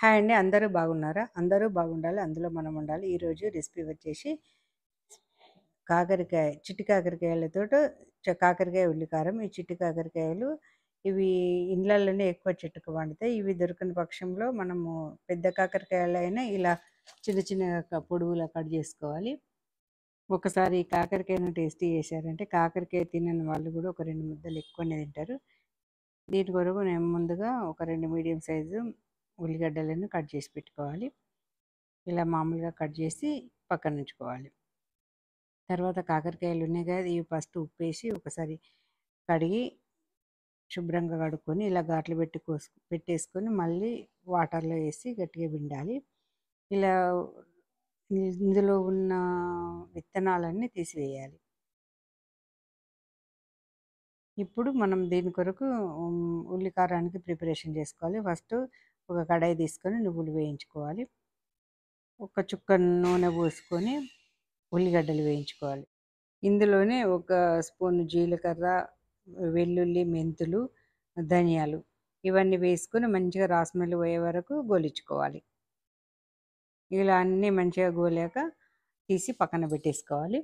Hi అండి. అందరూ బాగున్నారా? అందరూ బాగుండాలి. అందులో మనం ఉండాలి. ఈరోజు రెసిపీ వచ్చేసి కాకరకాయ, చిట్టి కాకరకాయలతోటి కాకరకాయ ఉల్లికారం. ఈ చిట్టి కాకరకాయలు ఇవి ఇండ్లల్లోనే ఎక్కువ చెట్టుకు పండుతాయి. ఇవి దొరకని పక్షంలో మనము పెద్ద కాకరకాయలైనా ఇలా చిన్న చిన్నగా పొడవులా కట్ చేసుకోవాలి. ఒకసారి ఈ కాకరకాయను టేస్టీ చేశారంటే కాకరకాయ తినని వాళ్ళు కూడా ఒక 2 ముద్దలు ఎక్కువనే తింటారు. దీని కొరకు నేను ముందుగా ఒక 2 మీడియం సైజు ఉల్లిగడ్డలను కట్ చేసి పెట్టుకోవాలి. ఇలా మామూలుగా కట్ చేసి పక్కన ఉంచుకోవాలి. తర్వాత కాకరకాయలు ఉన్నాయి కదా, ఇవి ఫస్ట్ ఉప్పేసి ఒకసారి కడిగి శుభ్రంగా కడుక్కొని ఇలా ఘాట్లు పెట్టేసుకొని మళ్ళీ వాటర్లో వేసి గట్టిగా పిండాలి. ఇలా ఇందులో ఉన్న విత్తనాలన్నీ తీసివేయాలి. ఇప్పుడు మనం దీని కొరకు ఉల్లికారానికి ప్రిపరేషన్ చేసుకోవాలి. ఫస్ట్ ఒక కడాయి తీసుకొని నువ్వులు వేయించుకోవాలి. ఒక చుక్క నూనె పోసుకొని ఉల్లిగడ్డలు వేయించుకోవాలి. ఇందులోనే ఒక స్పూన్ జీలకర్ర, వెల్లుల్లి, మెంతులు, ధనియాలు ఇవన్నీ వేసుకొని మంచిగా రాస్మెల్ పోయే వరకు గోలించుకోవాలి. ఇలా అన్నీ మంచిగా గోలాక తీసి పక్కన పెట్టేసుకోవాలి.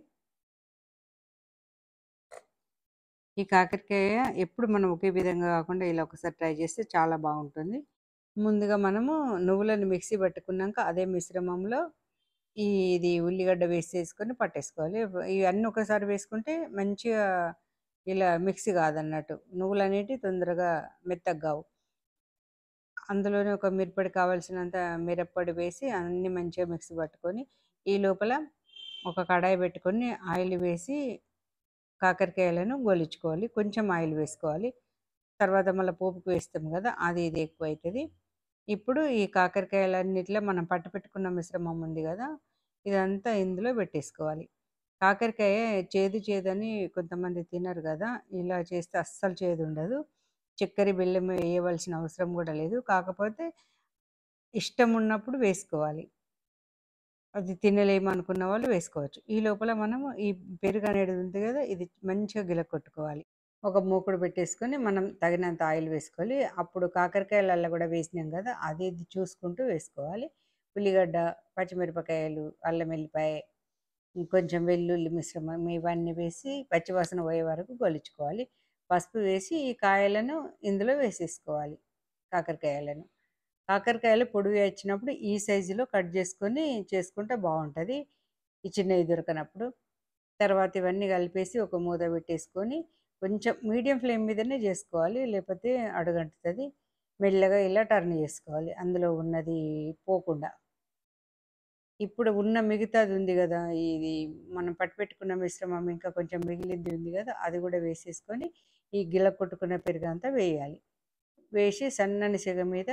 ఈ కాకరకాయ ఎప్పుడు మనం ఒకే విధంగా కాకుండా ఇలా ఒకసారి ట్రై చేస్తే చాలా బాగుంటుంది. ముందుగా మనము నువ్వులను మిక్సీ పట్టుకున్నాక అదే మిశ్రమంలో ఇది ఉల్లిగడ్డ వేసేసుకొని పట్టేసుకోవాలి. ఇవన్నీ ఒకసారి వేసుకుంటే మంచిగా ఇలా మిక్సీ కాదన్నట్టు. నువ్వులు అనేటివి తొందరగా మెత్తగా కావు. అందులోనే ఒక మిరప్పొడి కావాల్సినంత మిరప్పొడి వేసి అన్నీ మంచిగా మిక్సీ పట్టుకొని ఈ లోపల ఒక కడాయి పెట్టుకొని ఆయిల్ వేసి కాకరకాయలను గోలించుకోవాలి. కొంచెం ఆయిల్ వేసుకోవాలి. తర్వాత మళ్ళీ పోపుకు వేస్తాం కదా, అది ఇది ఎక్కువ అవుతుంది. ఇప్పుడు ఈ కాకరకాయలన్నిట్లో మనం పట్టు పెట్టుకున్న మిశ్రమం ఉంది కదా, ఇదంతా ఇందులో పెట్టేసుకోవాలి. కాకరకాయ చేదు చేదని కొంతమంది తినరు కదా, ఇలా చేస్తే అస్సలు చేదు ఉండదు. చక్కెర బెల్లం వేయవలసిన అవసరం కూడా లేదు. కాకపోతే ఇష్టం ఉన్నప్పుడు వేసుకోవాలి. అది తినలేము అనుకున్న వాళ్ళు వేసుకోవచ్చు. ఈ లోపల మనము ఈ పెరుగు అనేది ఉంది కదా, ఇది మంచిగా గిలకొట్టుకోవాలి. ఒక మూకుడు పెట్టేసుకొని మనం తగినంత ఆయిల్ వేసుకోవాలి. అప్పుడు కాకరకాయలల్లో కూడా వేసినాం కదా, అది ఇది చూసుకుంటూ వేసుకోవాలి. ఉల్లిగడ్డ, పచ్చిమిరపకాయలు, అల్లం వెల్లిపాయ, ఇంకొంచెం వెల్లుల్లి మిశ్రమం ఇవన్నీ వేసి పచ్చివాసన పోయే వరకు గొలుచుకోవాలి. పసుపు వేసి ఈ కాయలను ఇందులో వేసేసుకోవాలి. కాకరకాయలను కాకరకాయలు పొడిగా ఇచ్చినప్పుడు ఈ సైజులో కట్ చేసుకొని చేసుకుంటే బాగుంటుంది, ఈ చిన్నవి దొరకనప్పుడు. తర్వాత ఇవన్నీ కలిపేసి ఒక మూత పెట్టేసుకొని కొంచెం మీడియం ఫ్లేమ్ మీదనే చేసుకోవాలి, లేకపోతే అడుగంటుతుంది. మెల్లగా ఇలా టర్న్ చేసుకోవాలి, అందులో ఉన్నది పోకుండా. ఇప్పుడు ఉన్న మిగతాది ఉంది కదా, ఇది మనం పట్టుపెట్టుకున్న మిశ్రమం ఇంకా కొంచెం మిగిలింది ఉంది కదా, అది కూడా వేసేసుకొని ఈ గిల కొట్టుకున్న పెరుగు అంతా వేయాలి. వేసి సన్నని సెగ మీద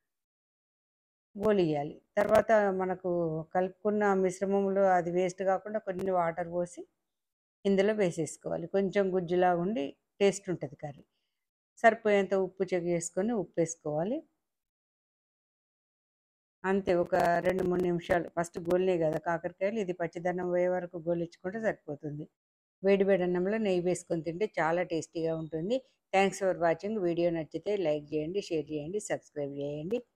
గోలియాలి. తర్వాత మనకు కలుపుకున్న మిశ్రమంలో అది వేస్ట్ కాకుండా కొన్ని వాటర్ పోసి ఇందులో వేసేసుకోవాలి. కొంచెం గుజ్జులాగా ఉండి టేస్ట్ ఉంటుంది కర్రీ. సరిపోయేంత ఉప్పు చెక్ చేసుకొని ఉప్పు వేసుకోవాలి. అంతే, ఒక 2, 3 నిమిషాలు ఫస్ట్ గోలినాయి కదా కాకరకాయలు, ఇది పచ్చిదన్నం పోయే వరకు గోలించుకుంటే సరిపోతుంది. వేడి వేడి అన్నంలో నెయ్యి వేసుకొని తింటే చాలా టేస్టీగా ఉంటుంది. Thanks for watching. వీడియో నచ్చితే లైక్ చేయండి, షేర్ చేయండి, సబ్స్క్రైబ్ చేయండి.